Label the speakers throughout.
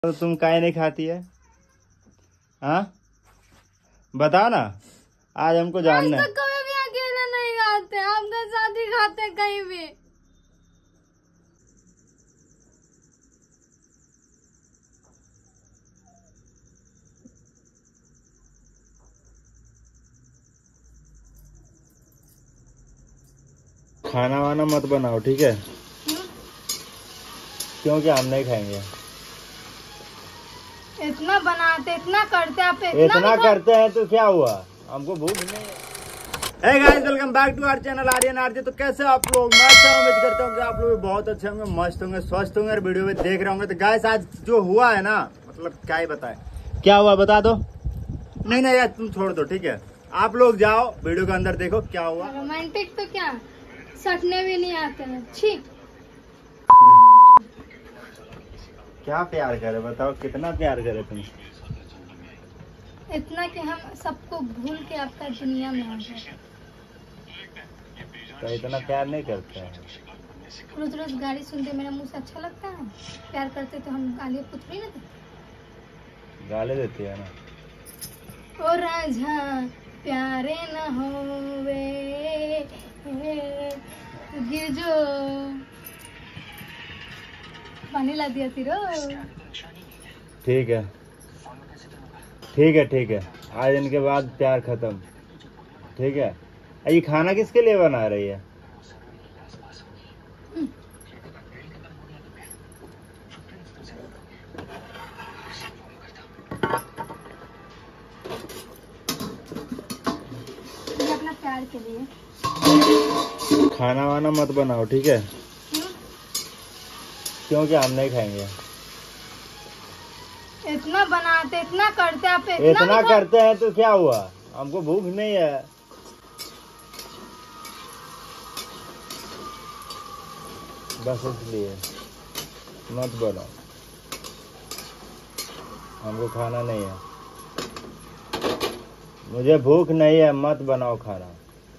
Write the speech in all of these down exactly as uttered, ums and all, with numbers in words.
Speaker 1: तो तुम काहे नहीं खाती है? हाँ बता ना, आज हमको जानना है।
Speaker 2: हम तो कभी भी अकेले नहीं खाते, हम तो साथ ही खाते कहीं भी।
Speaker 1: खाना वाना मत बनाओ, ठीक है? क्योंकि हम नहीं खाएंगे।
Speaker 2: इतना बनाते, इतना करते, आप
Speaker 1: इतना, इतना करते हैं तो क्या हुआ, हमको भूख नहीं है। Hey guys, welcome back to our channel Aryan RJ. तो कैसे आप लोग? मैं अच्छा उम्मीद करता हूँ कि आप लोग बहुत अच्छे होंगे, मस्त होंगे, स्वस्थ होंगे और वीडियो में देख रहे होंगे। तो गाइस आज जो हुआ है ना, मतलब क्या ही बताए, क्या हुआ बता दो। नहीं नहीं यार तुम छोड़ दो, ठीक है? आप लोग जाओ वीडियो के अंदर देखो क्या हुआ।
Speaker 2: रोमांटिक तो क्या, सटने भी नहीं आते हैं। छी
Speaker 1: क्या प्यार करे बताओ, कितना प्यार करे तुम?
Speaker 2: इतना कि हम सबको भूल के आपका दुनिया में आ गए।
Speaker 1: तो इतना प्यार नहीं करते हैं।
Speaker 2: रोज रोज गाली सुनते मेरा मुंह से अच्छा लगता है? प्यार करते तो हम गाली कुछ भी ना देते।
Speaker 1: गाली देती है ना।
Speaker 2: ओ राजा प्यारे न होवे गिर जो पानी ला दिया तिरो।
Speaker 1: ठीक है ठीक है ठीक है, आज इनके बाद प्यार खत्म, ठीक है? ये खाना किसके लिए बना रही है?
Speaker 2: अपना प्यार के लिए।
Speaker 1: खाना वाना मत बनाओ, ठीक है? क्योंकि हम नहीं खाएंगे।
Speaker 2: इतना बनाते, इतना करते, आप इतना,
Speaker 1: इतना करते हैं तो क्या हुआ, हमको भूख नहीं है। बस इसलिए मत बनाओ, हमको खाना नहीं है, मुझे भूख नहीं है, मत बनाओ खाना।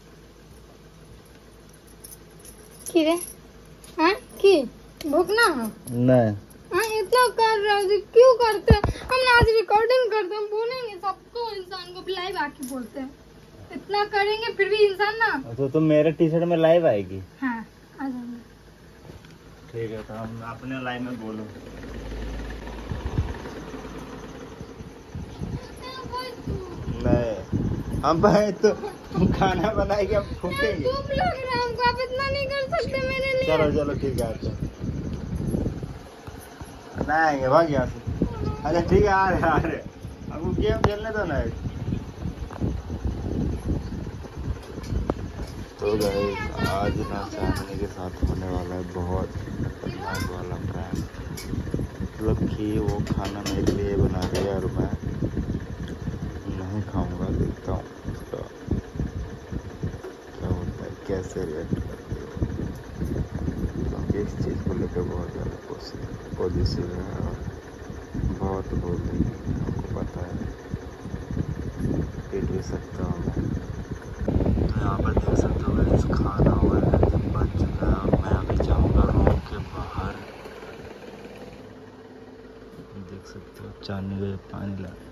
Speaker 2: की रे? हाँ की भूख ना हो?
Speaker 1: नहीं।
Speaker 2: हाँ इतना कर रहे क्यों करते? हम आज रिकॉर्डिंग करते हैं, बोलेंगे सबको, इंसान को लाइव आके बोलते हैं। इतना करेंगे फिर भी इंसान ना। तो
Speaker 1: तुम मेरे टी शर्ट में लाइव आएगी?
Speaker 2: हाँ आ जाएंगे।
Speaker 1: ठीक है तो हम अपने लाइव में बोलो। नहीं हम भाई तो तुम खाना बनाएगी, हम फूकेंगे।
Speaker 2: धूप लग रहा है हमको, आप इतना नहीं कर सकते मेरे लिए।
Speaker 1: चलो चलो ठीक है, आते ना आएंगे, भाग यहाँ से। अच्छा ठीक है आ रहे आ रहे, हमको गेम खेलने दो ना। तो गाइस आज ना चांदनी के साथ होने वाला है बहुत खतरनाक वाला प्रैंक। मतलब कि वो खाना मेरे लिए बना रही है और मैं नहीं खाऊंगा। देखता हूँ उसका क्या होता है, कैसे रिएक्ट करती है, क्योंकि इस चीज़ को लेकर बहुत ज़्यादा पॉजिटिव है और बहुत बोल रही है। आपको पता है पीट भी सकता हूँ मैं। तो यहाँ पर देख सकते हो गाइस खाना हुआ है, बन चुका है और मैं अभी जाऊँगा रूम के बाहर। देख सकते हो चांदनी में पानी ला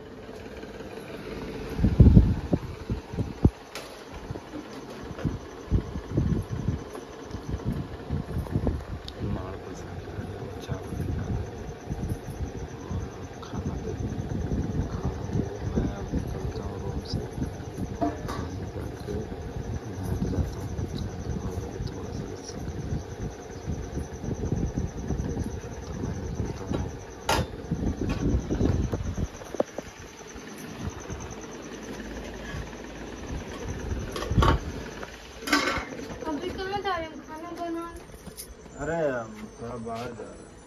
Speaker 1: अरे हम थोड़ा बाहर जा रहे हैं।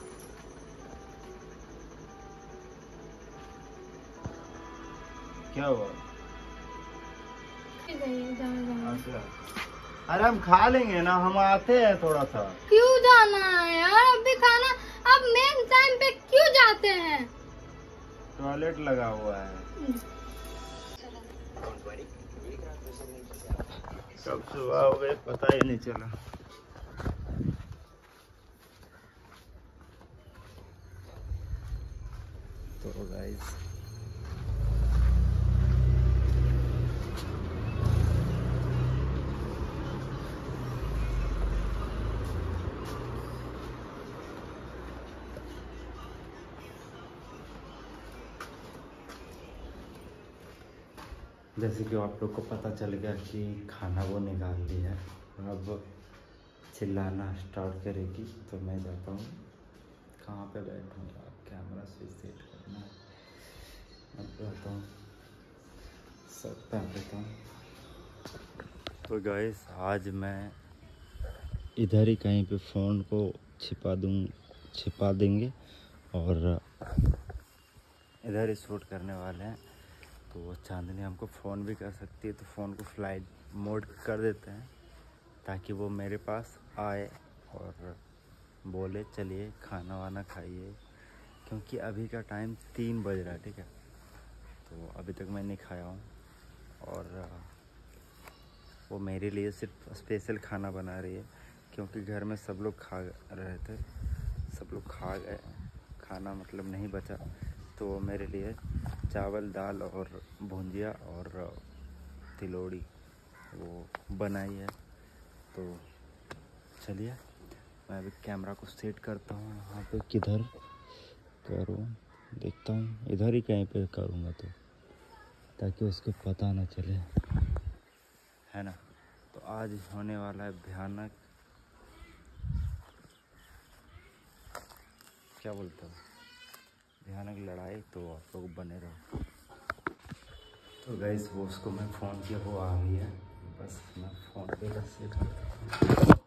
Speaker 1: क्या हुआ? अरे हम खा लेंगे ना, हम आते हैं थोड़ा सा।
Speaker 2: क्यों जाना है यार, अभी खाना, अब मेन टाइम पे क्यों जाते हैं?
Speaker 1: टॉयलेट लगा हुआ है। कब सुबह हो गए पता ही नहीं चला। तो गाइस जैसे कि आप लोग को पता चल गया कि खाना वो निकाल लिया है, अब चिल्लाना स्टार्ट करेगी तो मैं जाता हूँ। कहाँ पे बैठूँगा, कैमरा स्विच सेट करना है, अब जाता हूँ सब पहन लेता हूँ। तो गाइस आज मैं इधर ही कहीं पे फ़ोन को छिपा दूँ छिपा देंगे और इधर ही शूट करने वाले हैं। तो चांदनी हमको फ़ोन भी कर सकती है, तो फ़ोन को फ्लाइट मोड कर देते हैं ताकि वो मेरे पास आए और बोले चलिए खाना वाना खाइए, क्योंकि अभी का टाइम तीन बज रहा है। ठीक है, तो अभी तक मैं नहीं खाया हूँ और वो मेरे लिए सिर्फ स्पेशल खाना बना रही है, क्योंकि घर में सब लोग खा रहे थे, सब लोग खा गए, खाना मतलब नहीं बचा, तो मेरे लिए चावल दाल और भुंजिया और तिलोड़ी वो बनाई है। तो चलिए मैं अभी कैमरा को सेट करता हूँ, यहाँ पे किधर करूँ देखता हूँ, इधर ही कहीं पे करूँगा तो ताकि उसको पता ना चले, है ना। तो आज होने वाला है भयानक, क्या बोलते हो, भयानक लड़ाई। तो आप लोग बने रहो। तो गाइस वो उसको मैं फ़ोन किया, वो आ गई है, बस मैं फ़ोन पे बस सेट करता हूँ।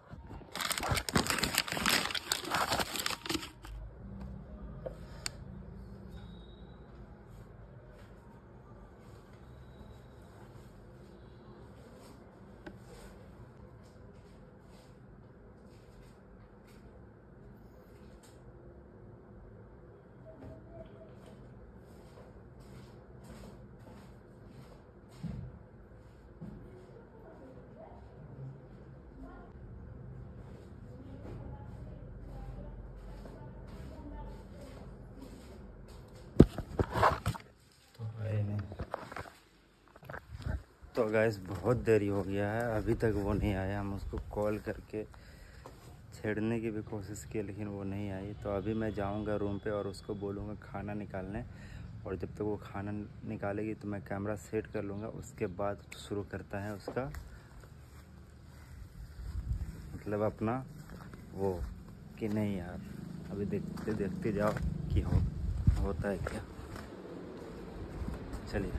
Speaker 1: तो गाइस बहुत देरी हो गया है, अभी तक वो नहीं आया। हम उसको कॉल करके छेड़ने की भी कोशिश की लेकिन वो नहीं आई। तो अभी मैं जाऊंगा रूम पे और उसको बोलूँगा खाना निकालने, और जब तक वो खाना निकालेगी तो मैं कैमरा सेट कर लूँगा। उसके बाद शुरू करता है उसका मतलब अपना वो कि नहीं यार, अभी देखते देखते जाओ कि हो होता है क्या। चलिए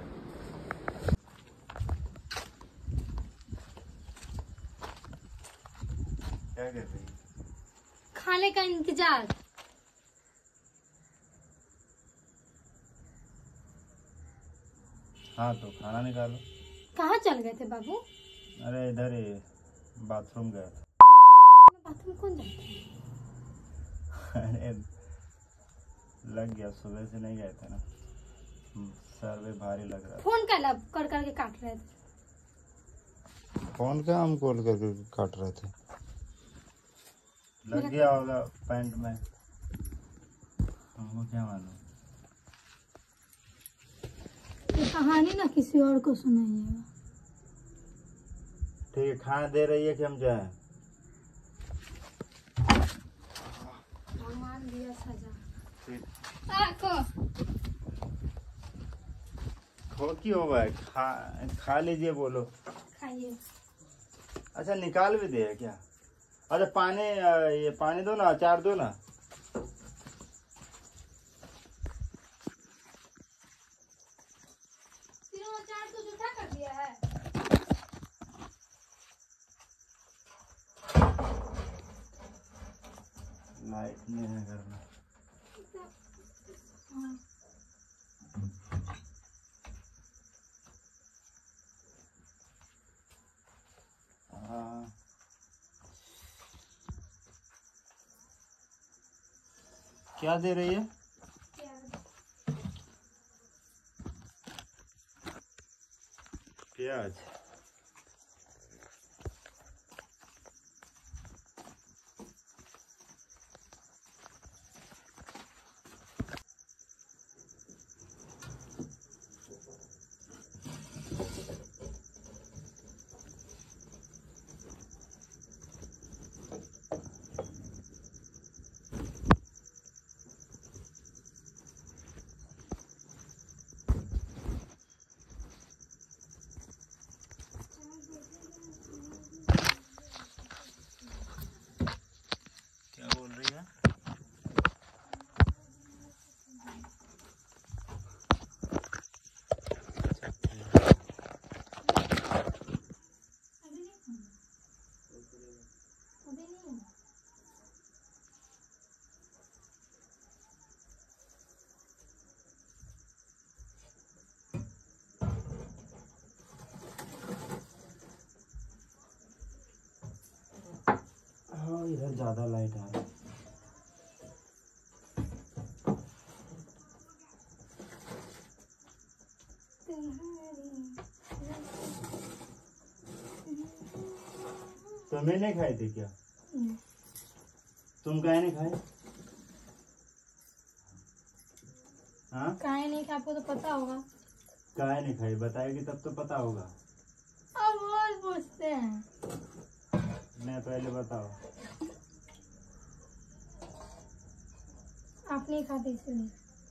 Speaker 1: क्या कर रही है?
Speaker 2: खाने का इंतजार।
Speaker 1: हाँ तो खाना निकालो।
Speaker 2: कहाँ चल गए थे बाबू?
Speaker 1: अरे इधर ही बाथरूम गया था।
Speaker 2: बाथरूम कौन जाता है?
Speaker 1: अरे लग गया, सुबह से नहीं गए थे ना, सर भी भारी लग रहा था।
Speaker 2: फोन का लब कर करके काट रहे थे।
Speaker 1: फोन का हम कॉल करके काट रहे थे, लग गया होगा पैंट में, हमको क्या मालूम।
Speaker 2: ये कहानी ना किसी और को सुनाइएगा।
Speaker 1: ठीक है, खाना दे रही है कि हम जाएं?
Speaker 2: भगवान दिया सजा।
Speaker 1: ठीक।
Speaker 2: आ, को।
Speaker 1: खो की हो भाई, खा खा लीजिए, बोलो।
Speaker 2: खाइए।
Speaker 1: अच्छा निकाल भी दे क्या? अच्छा पानी, ये पानी दो ना, अचार दो ना।
Speaker 2: तीनों अचार तो जूठा कर दिया है।
Speaker 1: लाइट नहीं है घर में।
Speaker 2: हाँ।
Speaker 1: हाँ क्या दे रही है? प्याज। इधर ज्यादा लाइट आ रहा है। तुम्हें नहीं खाई थी क्या? तुम काहे नहीं खाए? हाँ
Speaker 2: काहे नहीं खाए? आपको तो पता होगा।
Speaker 1: काहे नहीं खाई बताएगी तब तो पता होगा।
Speaker 2: अब रोज पूछते हैं।
Speaker 1: मैं पहले बताओ।
Speaker 2: आप नहीं खाते इसलिए।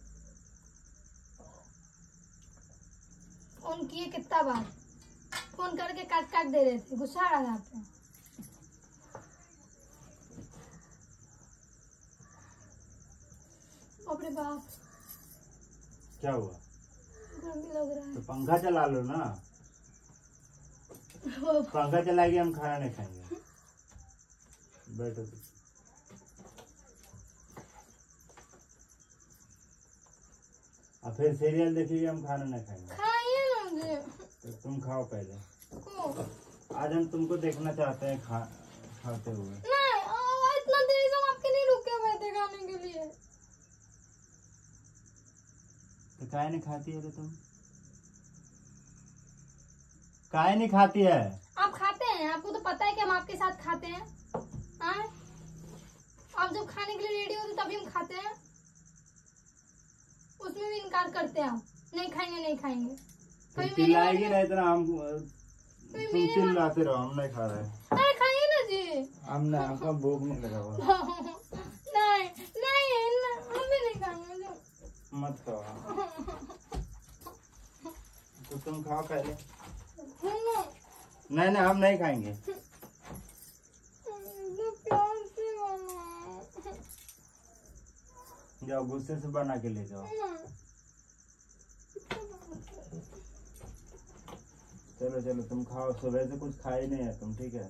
Speaker 2: फोन किए कितना बार, फोन करके काट काट दे रहे थे, गुस्सा आ रहा था। अरे बाप
Speaker 1: क्या हुआ?
Speaker 2: गर्मी लग रहा है।
Speaker 1: तो पंखा चला लो ना। पंखा चलाएगी हम खाना नहीं खाएंगे। बैठो। अब फिर सीरियल देखिए हम खाना नहीं खाएंगे।
Speaker 2: खाइए ना मुझे।
Speaker 1: तो तुम खाओ पहले।
Speaker 2: को?
Speaker 1: आज हम तुमको देखना चाहते हैं खा खाते हुए।
Speaker 2: नहीं, इतना देर से हम आपके लिए रुके हुए थे खाने के लिए।
Speaker 1: तो काहे नहीं खाती है? तो तुम काहे नहीं खाती है?
Speaker 2: आप खाते हैं, आपको तो पता है कि हम आपके साथ खाते हैं। हाँ? आप जब खाने के लिए रेडी होते तभी हम खाते हैं, उसमें भी इनकार करते हैं। आप नहीं खाएंगे नहीं खाएंगे।
Speaker 1: चिल्लाएगी नहीं इतना। हम तुम चिल्लाते रहो, हम नहीं खा रहे।
Speaker 2: अरे खाइए ना जी।
Speaker 1: हम नहीं, हमको भूख नहीं लगा हुआ।
Speaker 2: नहीं नहीं हम भी नहीं खाएंगे।
Speaker 1: मत खाओ। तो तुम खाओ पहले। नहीं नहीं हम नहीं खाएंगे। जाओ गुस्से से बना के ले जाओ। चलो चलो तुम खाओ। सुबह से कुछ खाए नहीं है तुम, ठीक है?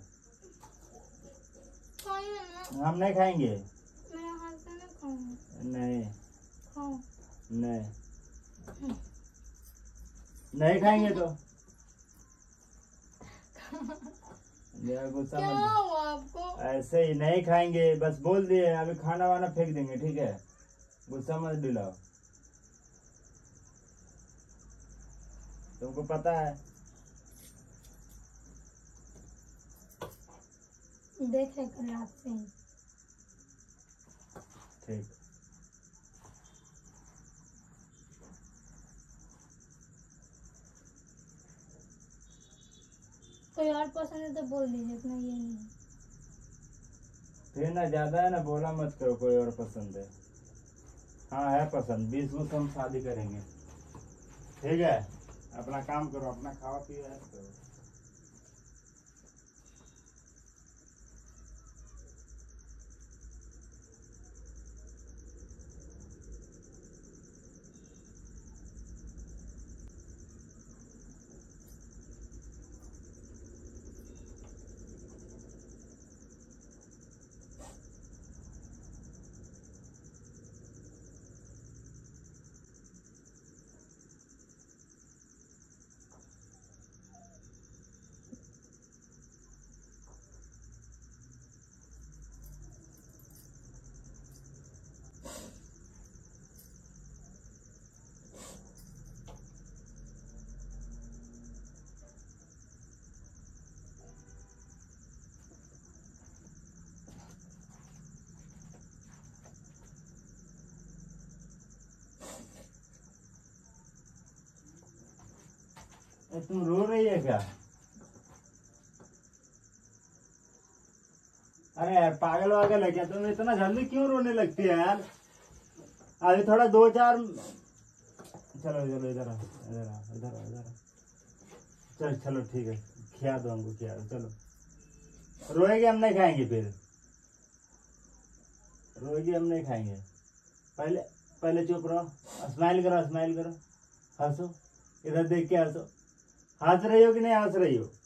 Speaker 1: हम नहीं खाएंगे। नहीं नहीं नहीं खाएंगे तो गुस्सा
Speaker 2: क्या हुआ आपको?
Speaker 1: ऐसे ही नहीं खाएंगे, बस बोल दिए। अभी खाना वाना फेंक देंगे, ठीक है? गुस्सा मत दिलाओ। तुमको पता है।
Speaker 2: देख रहे कल रात से।
Speaker 1: ठीक।
Speaker 2: कोई और पसंद है तो बोल दीजिए, इतना ये नहीं।
Speaker 1: फिर ना ज्यादा है ना बोला मत करो। कोई और पसंद है? हाँ है पसंद। बीस को हम शादी करेंगे, ठीक है? अपना काम करो, अपना खाओ पियो करो। तुम रो रही है क्या? अरे यार पागल वागल है क्या? तुम इतना जल्दी क्यों रोने लगती है यार? अभी थोड़ा दो चार। चलो चलो इधर आ इधर आ इधर आ इधर आ। चल चलो ठीक है, खिया दो हमको, खिया दो। चलो रोएगी हम नहीं खाएंगे। फिर रोएगी हम नहीं खाएंगे। पहले पहले चुप रहो। स्माइल करो, स्माइल करो, हंसो। इधर देख के हंसो। हंस रही हो कि नहीं हंस रही हो?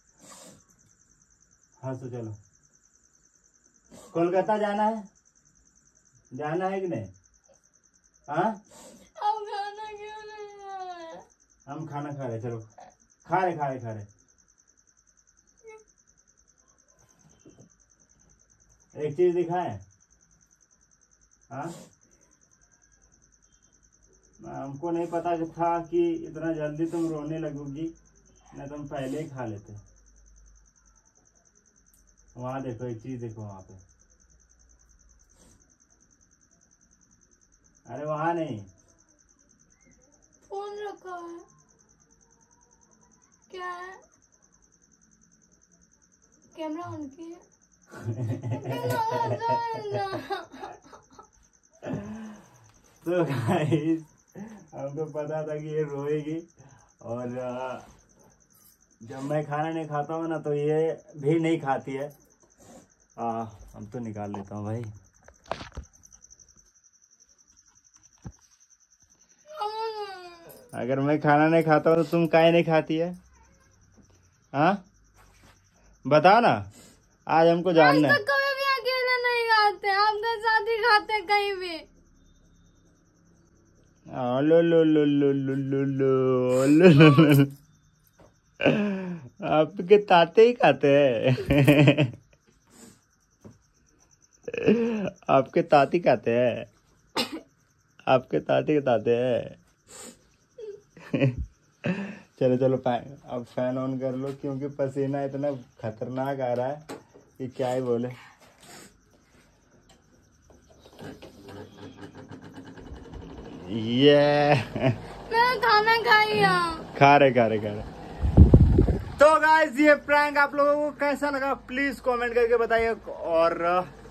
Speaker 1: हंसो। चलो कोलकाता जाना है? जाना है कि नहीं? हाँ
Speaker 2: अब खाना क्यों नहीं है?
Speaker 1: हम खाना खा रहे। चलो खा रहे खा रहे खा रहे। एक चीज दिखाएं। हाँ, हमको नहीं पता था कि इतना जल्दी तुम रोने लगोगी, नहीं तुम पहले ही खा लेते। वहां देखो, एक चीज देखो वहां पे। अरे वहां नहीं,
Speaker 2: फोन रखा है। क्या है? कैमरा ऑन किया।
Speaker 1: तो गाइस, हमको पता था कि ये रोएगी, और जब मैं खाना नहीं खाता हूँ ना तो ये भी नहीं खाती है। आ, हम तो निकाल लेता हूँ भाई। अगर मैं खाना नहीं खाता हूँ तो तुम काहे नहीं खाती है? हाँ, बताओ ना, आज हमको जानना है।
Speaker 2: कभी भी अकेले नहीं खाते, आपके साथ ही खाते कहीं भी।
Speaker 1: लो लो लो लो लो लो लो लो। आपके ताते ही खाते हैं। आपके ताती खाते हैं, आपके ताती खाते हैं। चलो चलो, अब फैन ऑन कर लो, क्योंकि पसीना इतना खतरनाक आ रहा है कि क्या ही बोले। ये
Speaker 2: मैं खाना खाई
Speaker 1: खा रहे खा रहे खा रहे। तो गाइस, ये प्रैंक आप लोगों को कैसा लगा प्लीज कमेंट करके बताइए, और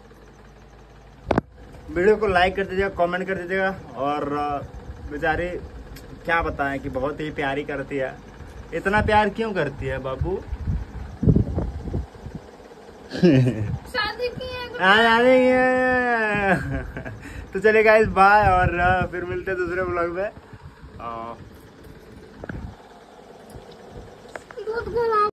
Speaker 1: वीडियो को लाइक कर दीजिएगा, कमेंट कर दीजिएगा। और बेचारी क्या बताएं कि बहुत ही प्यारी करती है। इतना प्यार क्यों करती है बाबू?
Speaker 2: शादी की
Speaker 1: है। तो चलिए गाइस, बाय, और फिर मिलते हैं दूसरे व्लॉग में।